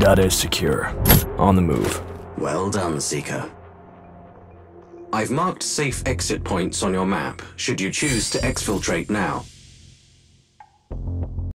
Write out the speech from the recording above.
Data is secure. On the move. Well done, Seeker. I've marked safe exit points on your map, should you choose to exfiltrate now.